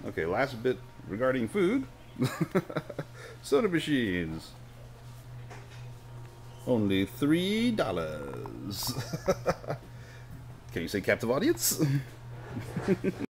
Okay, last bit regarding food. Soda machines. Only $3. Can you say captive audience?